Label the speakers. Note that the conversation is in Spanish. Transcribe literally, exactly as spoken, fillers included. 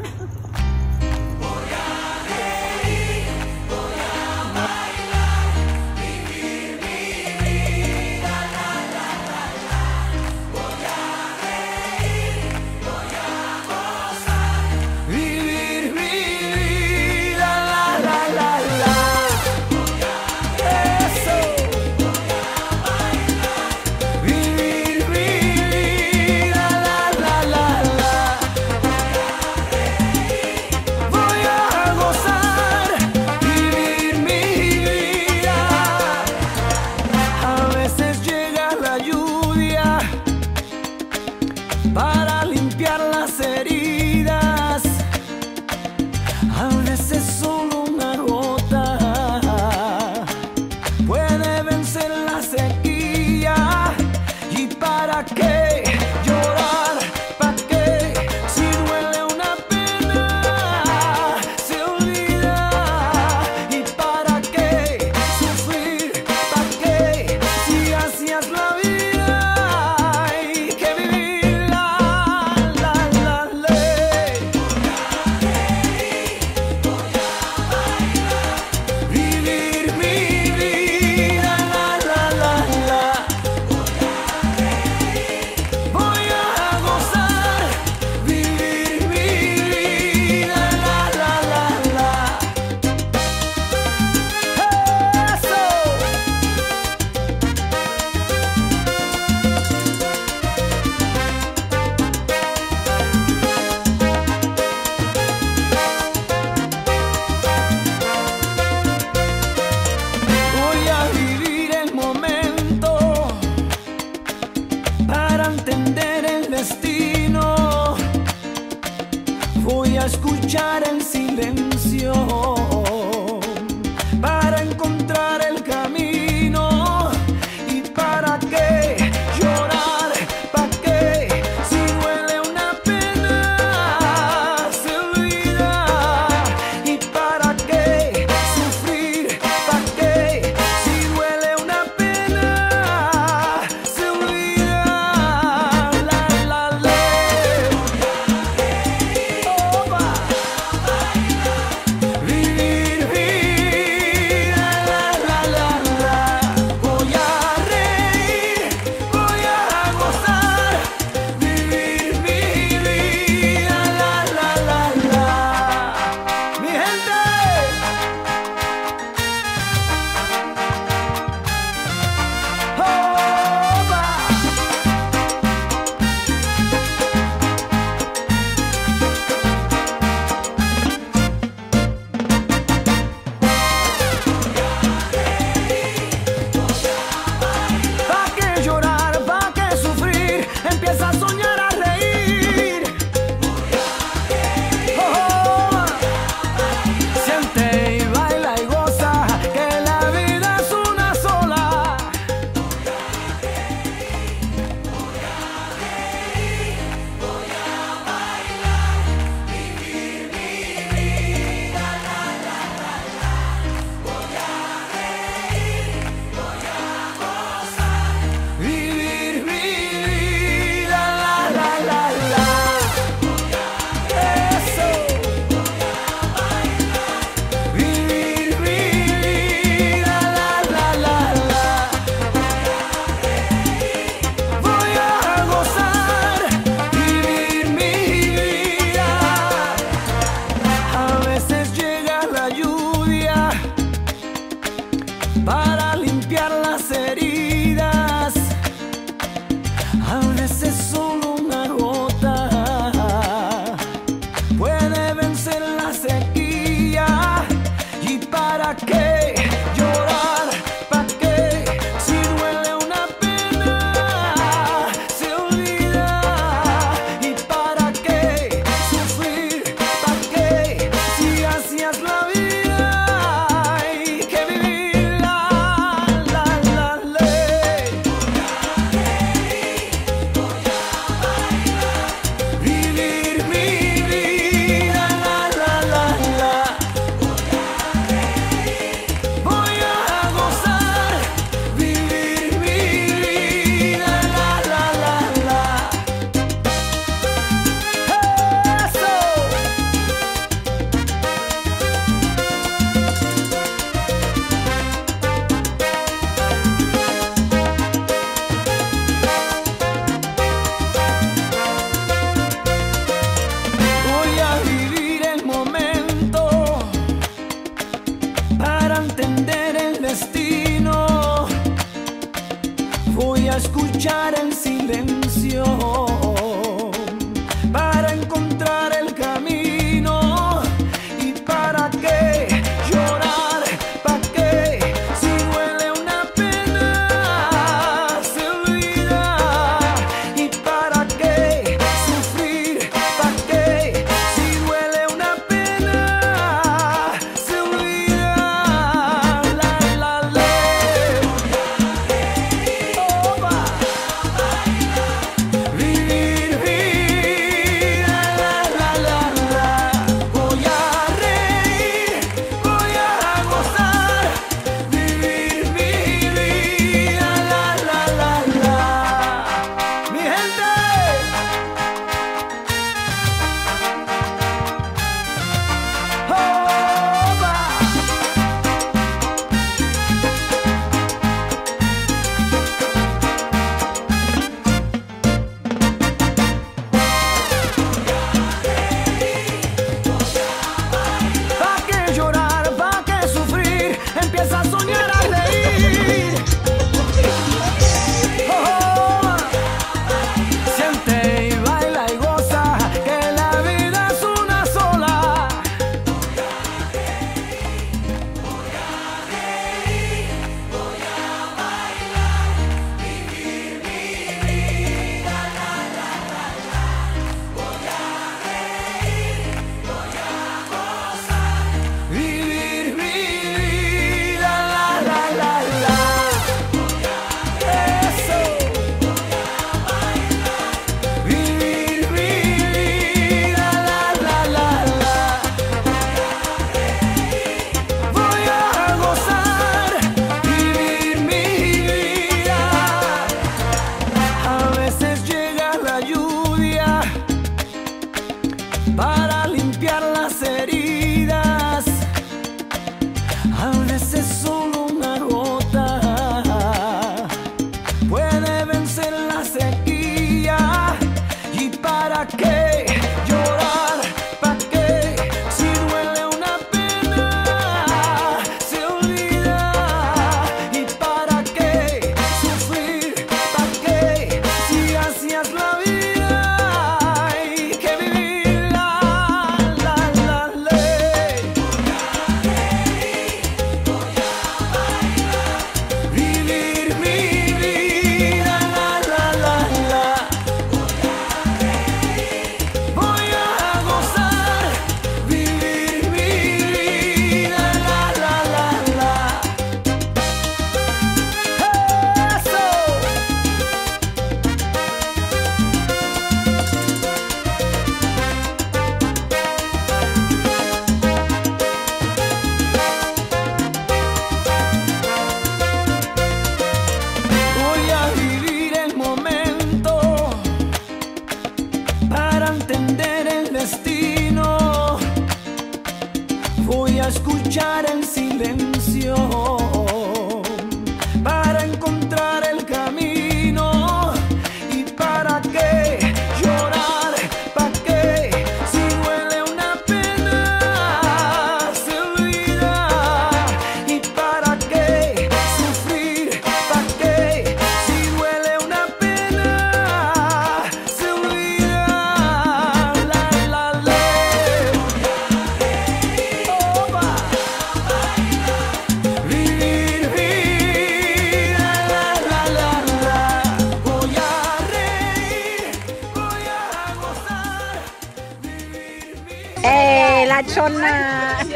Speaker 1: Para limpiar las heridas, a veces solo una gota puede vencer la sequía. ¿Y para qué llorar? ¿Para qué? Si duele una pena, se olvida. ¿Y para qué sufrir? ¿Para qué? Si hacías la vida. Entender el destino, voy a escuchar el silencio para encontrar el camino. ¿Y para qué llorar? ¿Para qué? Si duele una pena, se olvida. ¿Y para qué sufrir? ¿Para qué? Si duele una pena, se olvida. Vivir escuchar el silencio, para encontrar el camino. ¿Y para qué llorar? ¿Para qué? Si duele una pena, se olvida. ¿Y para qué sufrir? ¿Para qué? Si duele una pena, se olvida. La, la, la. Opa. Vivir, vivir, la, la, la, la. Voy a reír, voy a gozar. Vivir, vivir.
Speaker 2: Eh, la chona.